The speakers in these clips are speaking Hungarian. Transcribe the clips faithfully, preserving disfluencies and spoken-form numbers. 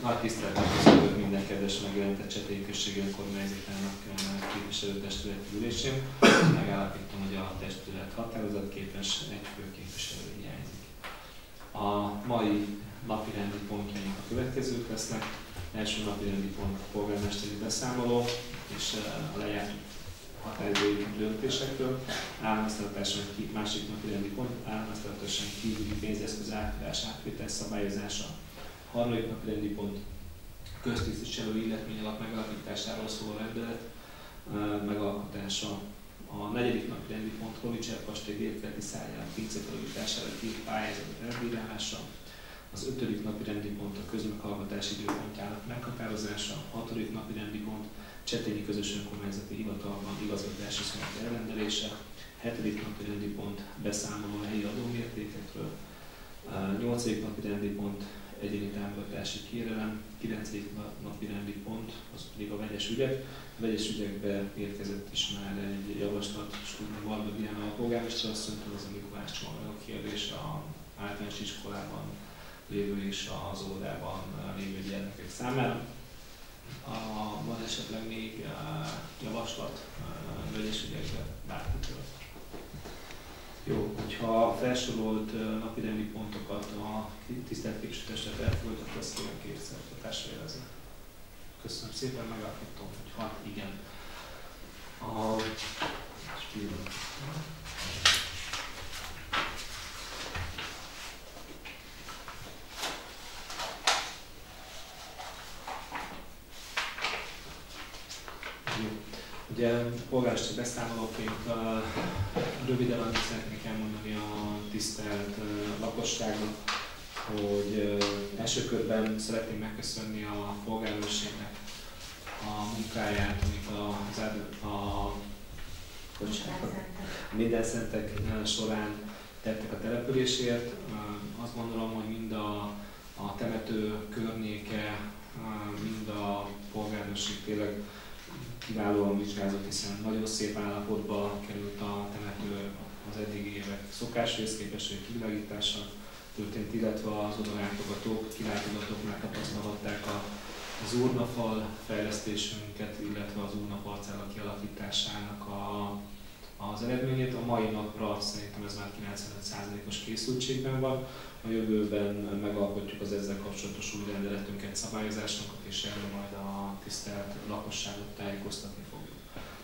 Nagy tisztelettel köszönjük minden kedves megjelentett Csetély községi önkormányzatának képviselőtestületi ülésén. Megállapítom, hogy a testület határozatképes, egy főképviselő hiányzik. A mai napirendi pontjaink a következők lesznek. Első napirendi pont a polgármesteri beszámoló és a lejárt határidői döntésekről. Államháztartáson másik napirendi pont, államháztartáson kívüli pénzeszköz átadás átvétel szabályozása. A harmadik napirendi pont köztisztviselő illetmény alap megalapításáról szóló rendelet megalkotása. A negyedik napirendi pont Holicser kastély délkeleti szárnyának pincefelújítására két pályázat elbírálása. Az ötödik napirendi pont a közmeghallgatás időpontjának meghatározása. A hatodik napirendi pont Csetényi Közös Önkormányzati Hivatalban igazgatási szünet elrendelése. Hetedik napirendi pont beszámoló a helyi adómértékekről. Nyolcadik napirendi pont egyéni támogatási kérelem. Kilencedik napirendi pont az pedig a vegyes ügyek. A vegyes ügyekbe érkezett is már egy javaslat, Stúdman Varga Diana a polgármester asszonytól, az a Mikulás csomagoló kérdés a általános iskolában lévő és az óvodában lévő gyermekek számára. A, van esetleg még uh, javaslat uh, vegyes ügyekbe bárkitől. Jó, hogyha a felsorolt uh, napirendi pontokat a tisztelt képviselőtestület elfogadott, akkor azt kérem képviselőtársa jelezni. Köszönöm szépen, megállapítom, hogy hat igen. A Ugye polgármesteri beszámolóként uh, röviden annyit szeretnék elmondani a tisztelt uh, lakosságnak, hogy uh, első körben szeretném megköszönni a polgárőrségnek a munkáját, amit az a, a, a Mindenszentek során tettek a településért. Uh, azt gondolom, hogy mind a, a temető környéke, uh, mind a polgárőrség tényleg kiválóan vizsgázott, hiszen nagyon szép állapotba került a temető az eddigi évek szokáshoz képest, hogy kivilágítása történt, illetve az odalátogatók, kilátogatók már tapasztalhatták az urnafal fejlesztésünket, illetve az urnaparcella kialakításának a, az eredményét. A mai napra szerintem ez már kilencvenöt százalékos készültségben van. A jövőben megalkotjuk az ezzel kapcsolatos új rendeletünket, szabályozásunkat, és erről majd a tisztelt lakosságot tájékoztatni fogjuk.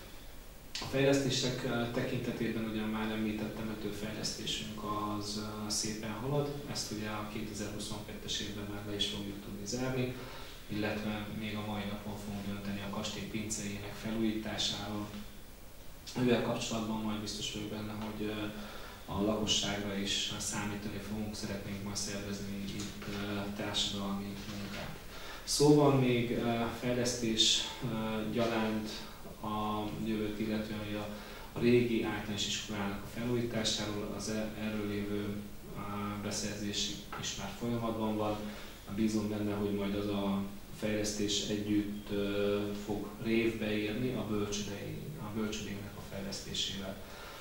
A fejlesztések tekintetében ugyan már említett temetőfejlesztésünk az szépen halad, ezt ugye a kétezer-huszonkettes évben már le is fogjuk tudni zárni, illetve még a mai napon fogunk dönteni a kastély pincéjének felújításáról. Ezzel kapcsolatban majd biztos vagyok benne, hogy a lakosságra is számítani fogunk, szeretnénk majd szervezni itt társadalmi munkát. Szóval még fejlesztés gyanánt a jövőt, illetően hogy a, a régi általános iskolának a felújításáról, az erről lévő beszerzés is már folyamatban van. Bízom benne, hogy majd az a fejlesztés együtt fog révbe érni a bölcsődének a fejlesztésével.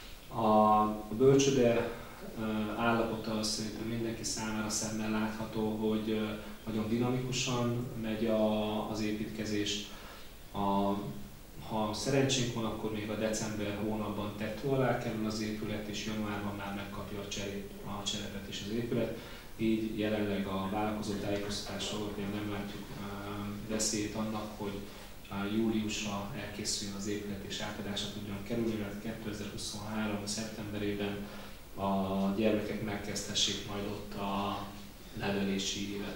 A bölcsőde állapota szerintem mindenki számára szemmel látható, hogy nagyon dinamikusan megy a, az építkezés. A, ha szerencsénk van, akkor még a december hónapban tető alá kerül az épület, és januárban már megkapja a, cserét, a cserepet is az épület. Így jelenleg a vállalkozó tájékoztatás alatt még nem látjuk veszélyt annak, hogy júliusra elkészüljön az épület és átadásra tudjon kerülni, mert kétezer-huszonhárom. szeptemberében a gyermekek megkezdhessék majd ott a nevelési évet.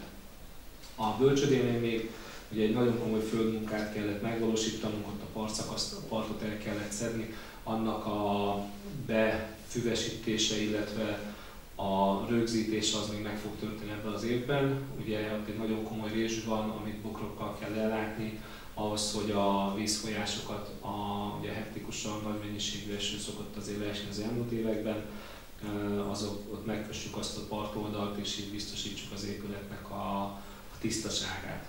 A bölcsődénél még ugye egy nagyon komoly földmunkát kellett megvalósítanunk, ott a partszakaszt, a partot el kellett szedni, annak a befüvesítése, illetve a rögzítése az még meg fog történni ebben az évben. Ugye ott egy nagyon komoly rés van, amit bokrokkal kell ellátni, ahhoz, hogy a vízfolyásokat, a, ugye hektikusan nagy mennyiségű eső szokott azért leesni az elmúlt években, azok, ott megkössük azt a partoldalt, és így biztosítsuk az épületnek a, a tisztaságát.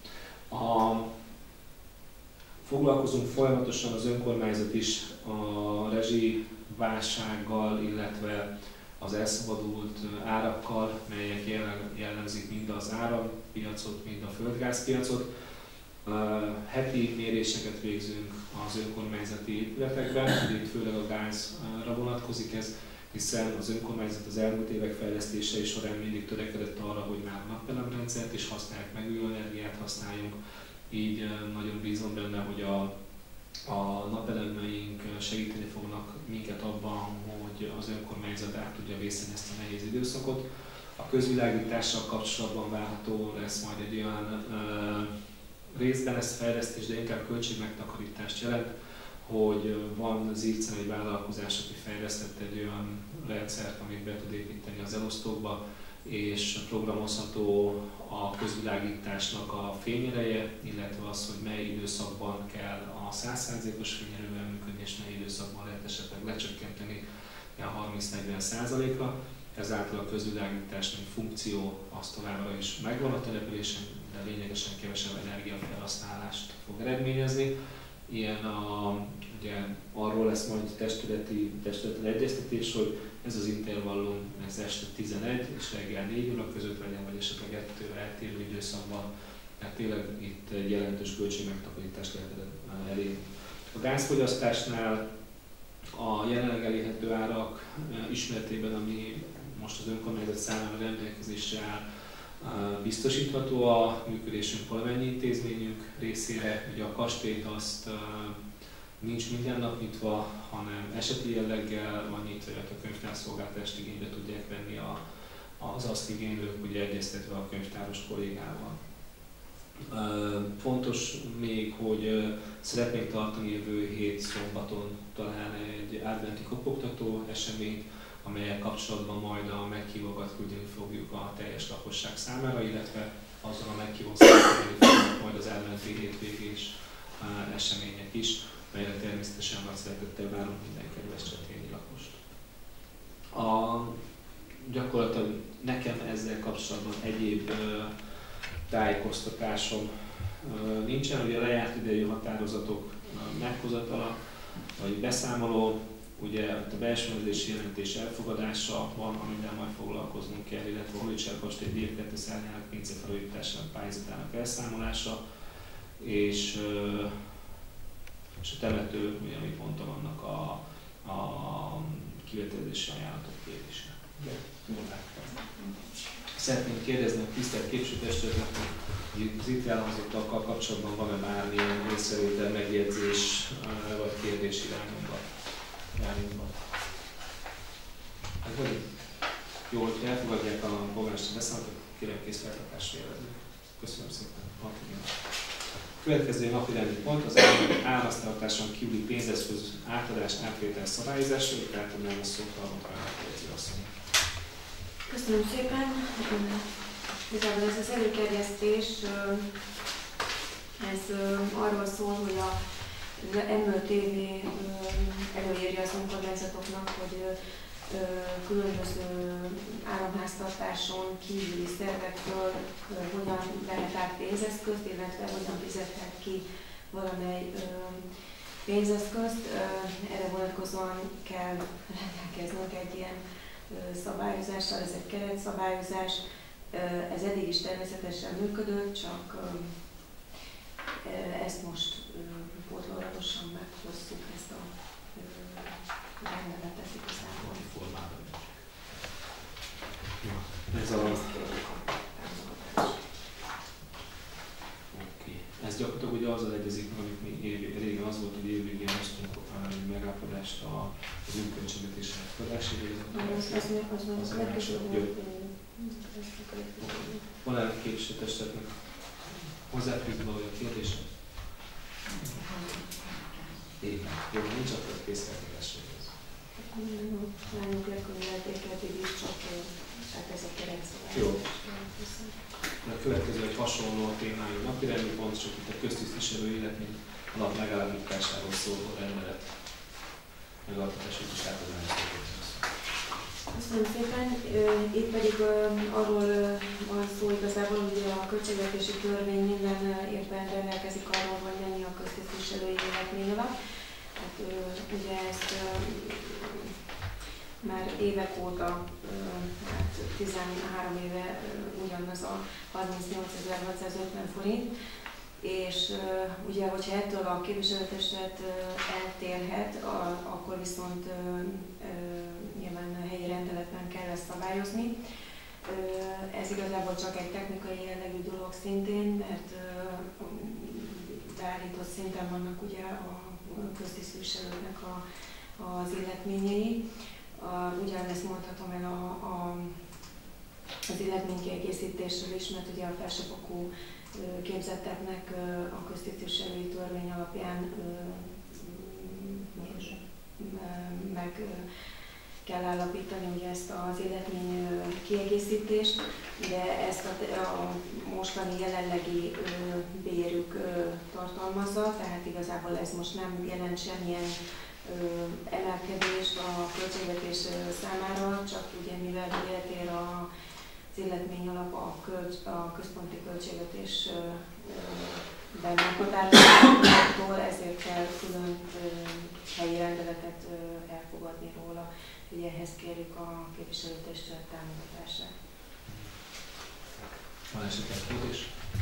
A, foglalkozunk folyamatosan az önkormányzat is a rezsiválsággal, illetve az elszabadult árakkal, melyek jellemzik mind az árampiacot, mind a földgázpiacot. Heti méréseket végzünk az önkormányzati épületekben, itt főleg a gázra vonatkozik ez, hiszen az önkormányzat az elmúlt évek fejlesztései során mindig törekedett arra, hogy már napelemrendszert is használják, megújuló energiát használjunk, így nagyon bízom benne, hogy a, a napelemeink segíteni fognak minket abban, hogy az önkormányzat át tudja vészelni ezt a nehéz időszakot. A közvilágítással kapcsolatban várható lesz majd egy olyan részben ez fejlesztés, de inkább költségmegtakarítást jelent, hogy van Zircen egy vállalkozás, aki fejlesztett egy olyan rendszert, amit be tud építeni az elosztókba, és programozható a közvilágításnak a fényereje, illetve az, hogy mely időszakban kell a száz százalékos fényerővel működni, és mely időszakban lehet esetleg lecsökkenteni a harminc-negyven százalékra. Ezáltal a közvilágítás, mint funkció, az továbbra is megvan a településen, de lényegesen kevesebb energiafelhasználást fog eredményezni. Ilyen a, ugye, arról lesz majd testületi, testületi egyeztetés, hogy ez az intervallum ez este tizenegy és reggel négy óra között legyen, vagy esetleg ettől eltérő időszakban, mert tényleg itt egy jelentős költségmegtakarítást lehet elérni. A gázfogyasztásnál a jelenleg elérhető árak ismeretében, ami most az önkormányzat számára rendelkezésre áll, biztosítható a működésünk valamennyi intézményünk részére. Ugye a kastélyt azt nincs minden nap nyitva, hanem eseti jelleggel van nyitva, illetve a könyvtárszolgáltást igénybe tudják venni a, az azt igénylők, ugye egyeztetve a könyvtáros kollégával. Fontos még, hogy szeretnénk tartani jövő hét szombaton talán egy adventi kopogtató eseményt, amelyek kapcsolatban majd a meghívókat küldeni fogjuk a teljes lakosság számára, illetve azon a meghívók számára fogjuk majd az adventi hétvégés események is, melyre természetesen nagy szeretettel várunk minden kedves csetényi lakost. A, gyakorlatilag nekem ezzel kapcsolatban egyéb uh, tájékoztatásom uh, nincsen, ugye a lejárt idejű határozatok uh, meghozatala, vagy beszámoló, ugye a belső jelentés elfogadása van, amivel majd foglalkoznunk kell, illetve a Holicsár kastély dé kettő szárnyának pincefelújításának pályázatának elszámolása, és, uh, és a temető, ugye, amit mondtam, annak a, a kivételezési ajánlatok kérése. Szeretném kérdezni a tisztelt képviselőtestületnek, hogy az itt elhangzottakkal kapcsolatban van-e bármilyen észrevétel, megjegyzés vagy kérdés irányomban? irányomban. Jó, hogyha elfogadják a polgármester beszámolót, kérem készfeltartásra jelezni. Köszönöm szépen. Következő napirendi pont az államháztartáson kívüli pénzeszköz átadás átvétel szabályozása, hogy átadnám a szót a Rontrának asszony. Köszönöm szépen. Igazából ez az előterjesztés, ez arról szól, hogy a em ö té vé előírja az önkormányzatoknak, hogy különböző államháztartáson kívüli szervektől hogyan vehet át pénzeszközt, illetve hogyan fizethet ki valamely pénzeszközt. Erre vonatkozóan kell rendelkeznünk egy ilyen szabályozással, ez egy keretszabályozás. Ez eddig is természetesen működött, csak ezt most pótlólagosan meghozzuk, ezt a rendeletet igazából. Ez a... Okay. Ez gyakorlatilag ugye azzal egyezik, amit mi év, régen az volt, hogy évvégén hoztunk egy megállapodást az önköltségvetés elfogadására. Az a másik. Van-e a képviselőtestületnek hozzáfűzni valami a kérdésre? Igen. Jó, nincs akkor készfeltételességhez. Nálunk legkönyvelték eddig is, csak tehát ez a keretszabály. Jó. A következő egy hasonló témájú napirendi pont, csak itt a köztisztviselő életmény alap megállapításáról szóló rendelet megalkotását is átadnám. Köszönöm szépen. Itt pedig arról van szó igazából, hogy a költségvetési törvény minden évben rendelkezik arról, hogy mennyi a köztisztviselői életmény alap. Hát, ugye ezt már évek óta, hát tizenhárom éve ugyanaz a harmincnyolcezer-hatszázötven forint, és ugye, hogyha ettől a képviselőtestület eltérhet, akkor viszont nyilván a helyi rendeletben kell ezt szabályozni. Ez igazából csak egy technikai jellegű dolog szintén, mert beállított szinten vannak ugye a köztisztviselőknek a, az illetményei. Ugyanezt mondhatom el a, a, az illetménykiegészítésről is, mert ugye a felsőfokú képzetteknek a köztisztviselői törvény alapján meg kell állapítani ugye ezt az életmény kiegészítést, de ezt a, a mostani jelenlegi bérük tartalmazza, tehát igazából ez most nem jelent semmilyen emelkedést a költségvetés számára, csak ugye mivel eltér az illetmény alap a, kölcs, a központi költségvetésben meghatározottól, ezért kell külön helyi rendeletet elfogadni róla. Ugye ehhez kérjük a képviselőtestület támogatását. Van esetleg kérdés?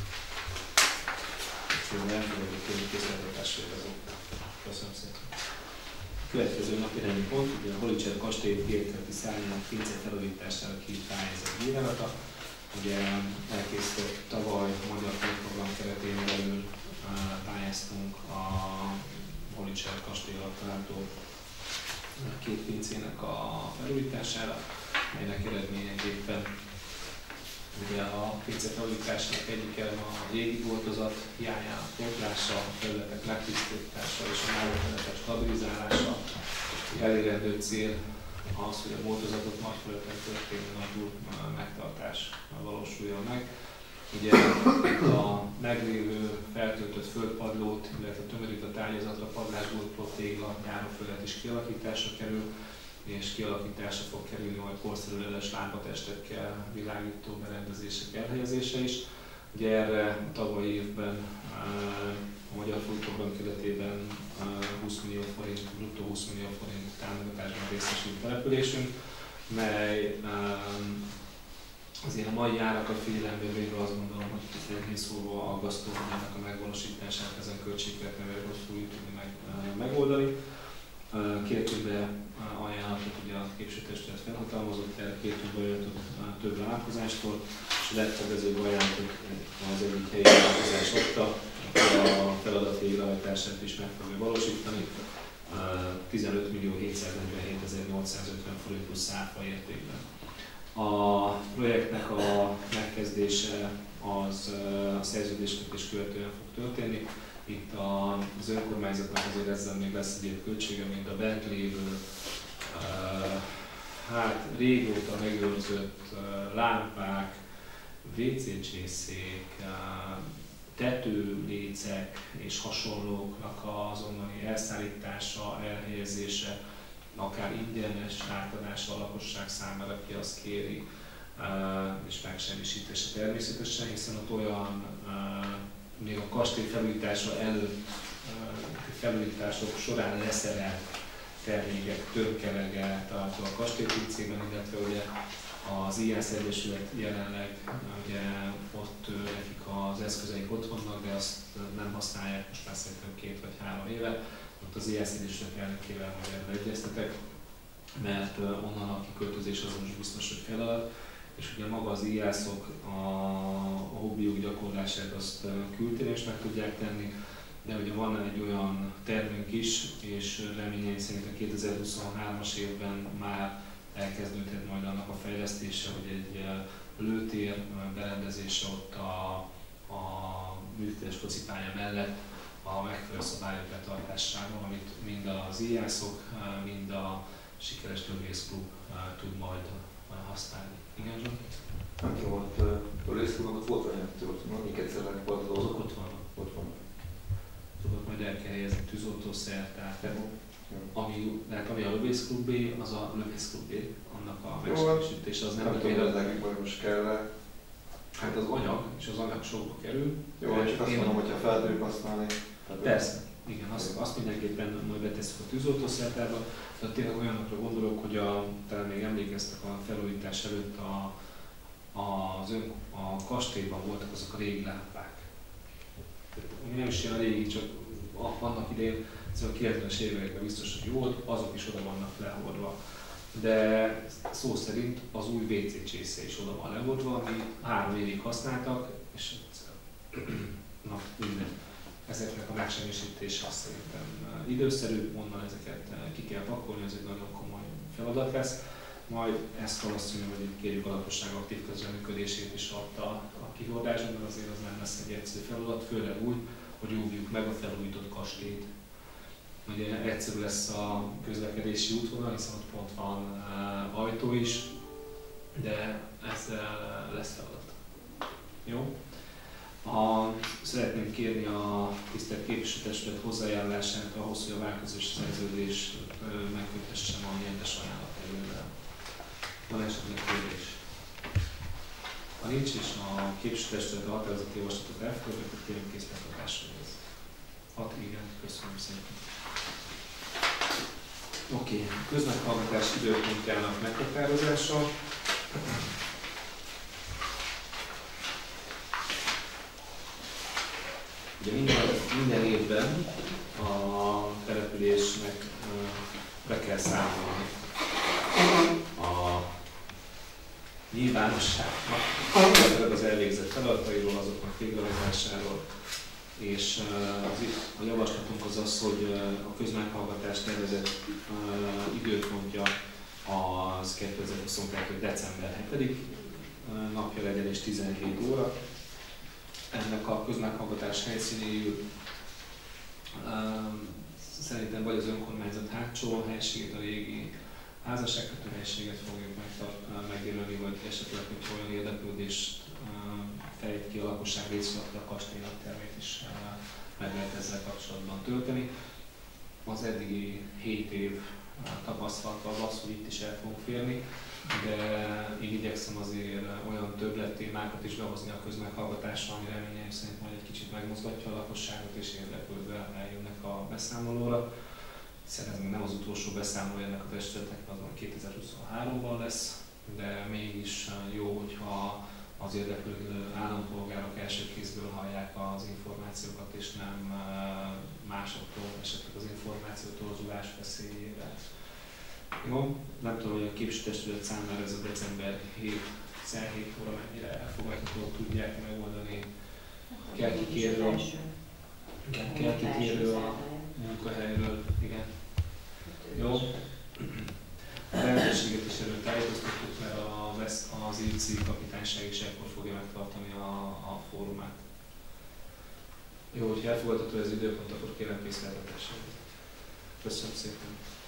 Köszönöm, elfogadjuk kérni készletetásra igazolta. Köszönöm szépen. Következő napi rendi pont, ugye a Holicser kastély délkeleti szárnyának pince felújítására kírt pályázat bírálata. Ugye elkészített tavaly magyar program keretén belül pályáztunk a Holicser kastély alatt található két pincének a felújítására, melynek eredményeképpen ugye a pince felújításának egyik eleme a régi boltozat hiányának pótlása, a felületek megtisztítása és a mellőfelületek stabilizálása. Elérendő cél az, hogy a boltozatot nagy felületen történő napú megtartás valósuljon meg. Ugye a meglévő feltöltött földpadlót, illetve tömörített ágyazatra padlásból tégla járóföldet is kialakításra kerül, és kialakításra fog kerülni majd korszerű leles lámpatestekkel világító berendezések elhelyezése is. Ugye erre a tavalyi évben a Magyar Fogyóprogram keretében húsz millió forint, bruttó húsz millió forint támogatásban részesült településünk, mely azért a mai árakat figyelembe véve azt gondolom, hogy enyhén szólva aggasztó, hogy ennek a megvalósítását ezen költségvetővel hogy fogjuk tudni meg, megoldani. Kértünk be ajánlatot, ugye a képviselőtestület felhatalmazott erre, kértünk be ajánlatot több vállalkozástól, és a legfedezőbb ajánlatot az egyik helyi vállalkozás adta, a feladat végrehajtását is meg fogja valósítani. tizenöt millió hétszáznegyvenhétezer-nyolcszázötven forint plusz áfa értékben. A projektnek a megkezdése az a szerződéskötés követően fog történni. Itt az önkormányzatnak azért ezzel még lesz egyéb költsége, mint a bent lévő, hát régóta megőrzött lámpák, vé cé csészék, tetőlécek és hasonlóknak az onnani elszállítása, elhelyezése, akár ingyenes átadása a lakosság számára, aki azt kéri, és megsemmisítése természetesen, hiszen ott olyan, még a kastély felújítása előtt, felújítások során leszerelt termékek tömkelege található a kastélypincében, illetve ugye az i á es Egyesület jelenleg ugye ott nekik az eszközeik ott vannak, de azt nem használják most már szerintem két vagy három éve. Ott az i á es Egyesület elnökével majd erről egyeztetek, mert onnan a kiköltözés az most biztos, hogy feladat. És ugye maga az i á es ok a, a hobbiuk gyakorlását azt kültéren is meg tudják tenni, de ugye van egy olyan tervünk is, és reményeim szerint a kétezer-huszonhármas évben már elkezdődhet majd annak a fejlesztése, hogy egy lőtér berendezése ott a, a műtétes focipálya mellett a megfelelő szabályok betartásával, amit mind az i á es ok, mind a sikeres lövészklub tud majd használni. Igen, Zsolt? Nem tudom, ott lövészklubnak volt vagy nem tudom, miket szerelek volt az azok ott vannak. Ott vannak. Tudod, majd el kell helyezni tűzoltószertát. Ami, tehát ami a lövészklubé, az a lövészklubé, annak a megsemmisítése az nem, nem tudom, hogy nekik majd most kell -e. Hát az anyag, és az anyag sokba kerül. Jó, csak azt mondom, hogyha fel tudjuk használni. Persze, Igen, azt, azt mindenképpen majd betesszük a tűzoltószertárba, de tényleg olyanokra gondolok, hogy a, talán még emlékeztek a felújítás előtt a, a, az ön, a kastélyban voltak azok a régi lámpák. Nem is ilyen a régi, csak annak idején, ez a kilencvenes években biztos, hogy jó volt, azok is oda vannak lehordva. De szó szerint az új vé cé csésze is oda van lehordva, ami három évig használtak, és na, minden. Ezeknek a megsemmisítése azt szerintem időszerű, onnan ezeket ki kell pakolni, ez egy nagyon komoly feladat lesz. Majd ezt valószínű, hogy kérjük a lakosság aktív közreműködését is ott a, a kihordásban, mert azért az nem lesz egy egyszerű feladat, főleg úgy, hogy óvjuk meg a felújított kastélyt. Ugye egyszerű lesz a közlekedési útvonal, hiszen ott pont van uh, ajtó is, de ezzel lesz feladat. Jó? A, szeretném kérni a tisztelt képviselőtestület hozzájárulását ahhoz, hogy a változós szerződés megkötessem a nyertes ajánlaterővel. Van esetleg kérdés? Ha nincs, és a képviselőtestület a határozati javaslatot elfogadja, akkor kérjük készletadásra ez. Hat igen, köszönöm szépen. Oké, okay. Közmeghallgatás időpontjának meghatározása. Ugye minden, minden évben a településnek be kell számolni a nyilvánosságnak az elvégzett feladatairól, azoknak végrehajtásáról, és az, a javaslatunk az az, hogy a közmeghallgatás tervezett időpontja az kétezer-huszonkettő. december hetedik napja legyen és tizenhét óra. Ennek a közmeghallgatás helyszínéül szerintem vagy az önkormányzat hátsó helységét, a régi házasságkötő helységet fogjuk megjelölni, vagy esetleg, hogy olyan érdeklődést fejt ki a lakosság részről, a kastélynak tervét is meg lehet ezzel kapcsolatban tölteni. Az eddigi hét év tapasztalata az az, hogy itt is el fogunk férni, de én igyekszem azért olyan többlet témákat is behozni a közmeghallgatásra, ami reményeim szerint majd egy kicsit megmozgatja a lakosságot és érdeklődve eljönnek a beszámolóra. Hiszen ez még nem az utolsó beszámoló ennek a testületnek, azon kétezer-huszonháromban lesz, de mégis jó, hogyha az érdeklődő állampolgárok első kézből hallják az információkat, és nem másoktól, esetleg az információ torzulás veszélyével. Jó, nem tudom, hogy a képviselőtestület számára ez a december hét óra mennyire elfogadható, tudják megoldani. Kell kikérő a, kell kikérő a munkahelyről, igen. Jó. A lehetőséget is erről tájékoztattuk, mert a, az í cé kapitányság is ekkor fogja megtartani a, a fórumát. Jó, hogyha elfogadható ez időpont, akkor kérem készletetesen. Köszönöm szépen.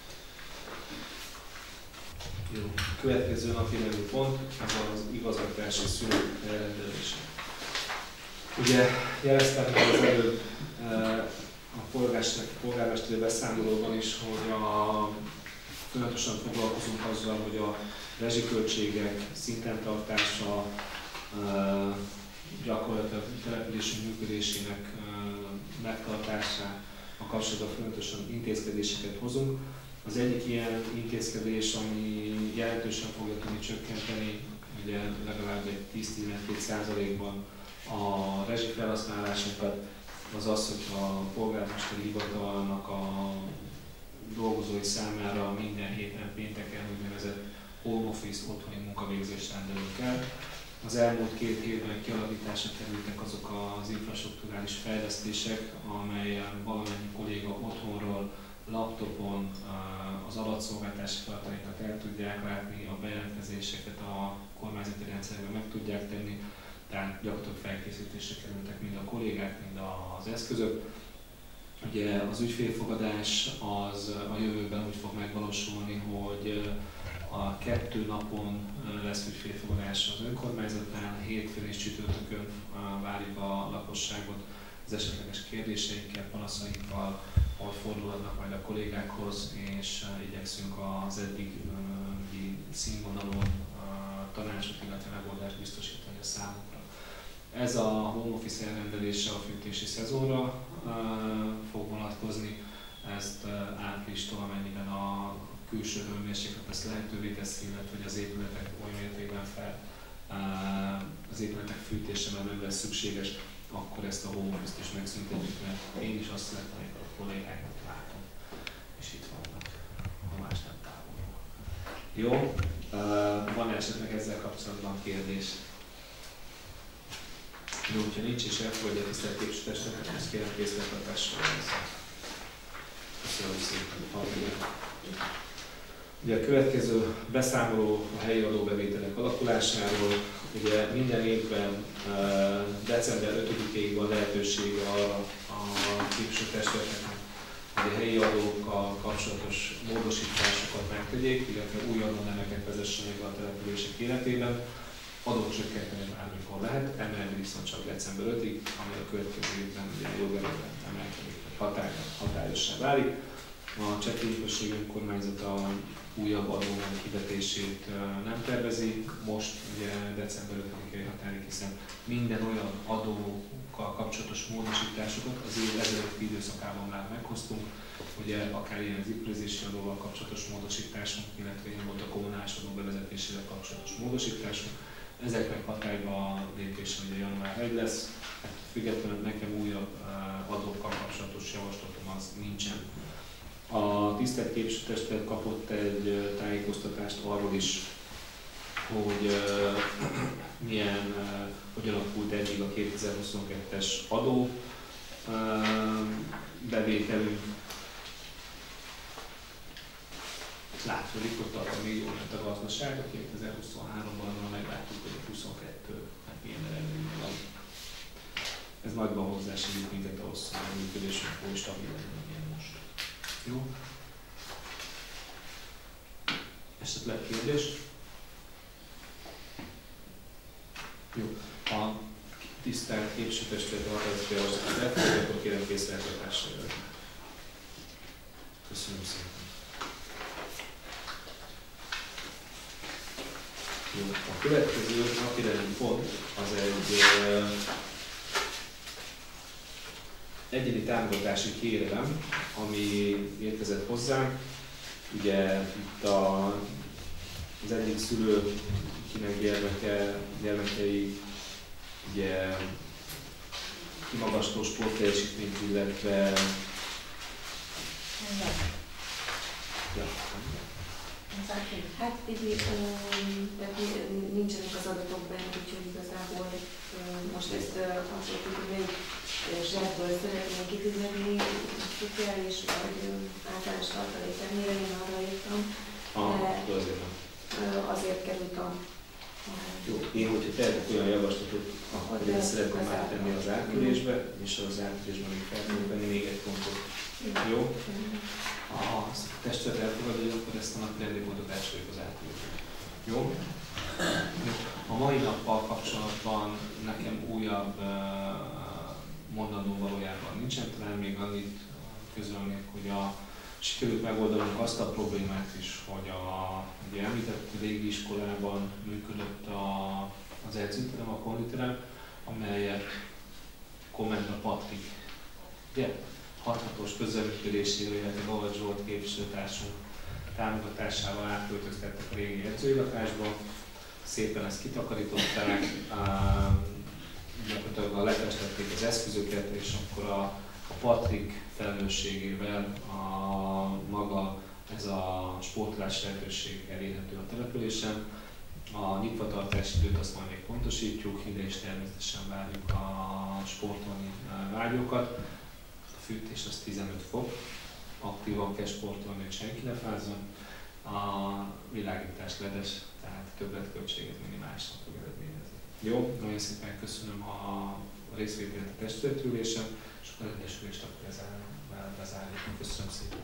Jó. Következő napi nevű pont, ez az igazgatási szünet elrendelése. Ugye jeleztem meg az előbb a polgármesteri beszámolóban is, hogy a folyamatosan foglalkozunk azzal, hogy a rezsiköltségek szinten tartása, gyakorlatilag a településünk működésének megtartása, a kapcsolatban folyamatosan intézkedéseket hozunk. Az egyik ilyen intézkedés, ami jelentősen fogja tudni csökkenteni, ugye legalább egy tíz-tizenkét százalékban a rezsifelhasználásokat, az az, hogy a polgármesteri hivatalnak a dolgozói számára minden héten pénteken úgynevezett home office otthoni munkavégzést rendelünk el. Az elmúlt két hétben kialakításra kerültek azok az infrastrukturális fejlesztések, amelyen valamennyi kolléga otthonról, laptopon az adatszolgáltási feladatainkat el tudják látni, a bejelentkezéseket a kormányzati rendszerben meg tudják tenni, tehát gyakorlatilag felkészítésre kerültek mind a kollégák, mind az eszközök. Ugye az ügyfélfogadás az a jövőben úgy fog megvalósulni, hogy a kettő napon lesz ügyfélfogadás az önkormányzatnál, hétfőn és csütörtökön várjuk a lakosságot az esetleges kérdéseikkel, panaszainkkal, ahol fordulhatnak majd a kollégákhoz, és igyekszünk az eddigi színvonalon tanácsot, illetve megoldást biztosítani a számukra. Ez a home office elrendelése a fűtési szezonra uh, fog vonatkozni, ezt uh, áprilistól, amennyiben a külső hőmérséklet ezt lehetővé teszi, illetve hogy az épületek oly mértékben fel, uh, az épületek fűtése már nem lesz szükséges, akkor ezt a home office-t is megszüntetjük, mert én is azt szeretném, hogy a kollégákat látom, és itt vannak, ha más nem távolban. Jó, uh, van esetleg ezzel kapcsolatban kérdés? Jó, hogyha nincs is elfogadja a tisztelt képviselőtestületet, ezt kérem készletartásra. Köszönöm szépen. Ugye a következő beszámoló a helyi adóbevételek alakulásáról. Ugye minden évben december ötödikéig van lehetősége arra a képviselőtestületeknek, hogy a helyi adókkal kapcsolatos módosításokat megtegyék, illetve új adónemeket vessenek a települések életében. Adót csökkenteni bármikor lehet, emelni viszont csak december ötödikéig, ami a következő évben ugye jogerőben emelkedik, vagy hatályossá válik. A Csekély Község Önkormányzata újabb adónem kivetését nem tervezi. Most ugye december ötödikei határig, hiszen minden olyan adókkal kapcsolatos módosításokat az év ezelőtti időszakában már meghoztunk. Ugye akár ilyen az épülezési adóval kapcsolatos módosításunk, illetve ilyen volt a kommunális adó bevezetésével kapcsolatos módosításunk. Ezeknek hatályba lépése ugye január elseje lesz. Függetlenül nekem újabb adókkal kapcsolatos javaslatom az nincsen. A tisztelt képviselőtestület kapott egy tájékoztatást arról is, hogy uh, milyen, uh, hogy alakult eddig a kétezer-huszonkettes adó uh, bevételünk. Látszik, hogy arra még jól ment a gazdaság, a kétezer-huszonháromban meglátjuk, hogy a huszonkettő hát milyen eredménye van. Ez nagyban hozzásegít minket ahhoz, hogy a működésünk oly stabil legyen, ilyen most. Jó? Esetleg kérdés? Jó. A tisztelt képviselőtestület határozati javaslatot elfogadja, akkor kérem készfeltartásra. Köszönöm szépen. Jó. A következő napirendi pont az egy uh, egyéni támogatási kérelem, ami érkezett hozzánk. Ugye itt a, az egyik szülő, kinek gyermeke, gyermekei ugye kimagasló sportteljesítményt, illetve ja. Hát így nincsenek az adatok benne, úgyhogy igazából most ezt abszolút, hogy melyik zsebből szeretnénk kifizetni, szociális vagy általános tartalék termére, én arra írtam. Ah, azért. azért került a... Jó, én hogyha tehetek olyan javaslatot, akkor én szeretném már tenni az átkülésbe, és az átkülésben még fel tudok venni még egy pontot. Jó? Ha a testület elfogadja, akkor ezt a napi rendi pontot elsoroljuk az átkülésbe. Jó? A mai nappal kapcsolatban nekem újabb mondandó valójában nincsen, talán még annyit közölnék, hogy a sikerült megoldanunk azt a problémát is, hogy a ugye említett régi iskolában működött a, az edzőterem, a konditerem, amelyet Komenda Patrik, ugye, hathatós közreműködésével, illetve Gavas Zsolt képviselőtársunk támogatásával átköltöztettek a régi edzői szépen ezt kitakarították, gyakorlatilag a letestették az eszközöket, és akkor a, a Patrik felelősségével a maga ez a sportolás lehetőség elérhető a településen. A nyitvatartási időt azt majd még pontosítjuk, ide is természetesen várjuk a sportolni vágyókat. A fűtés az tizenöt fok, aktívan kell sportolni, hogy senki ne fázzon. A világítás ledes, tehát többletköltséget minimálisan fog eredményezni. Jó, nagyon szépen köszönöm a részvételt a testületülésen, és akkor a egyesülést akkor ezzel bezárjuk. Köszönöm szépen.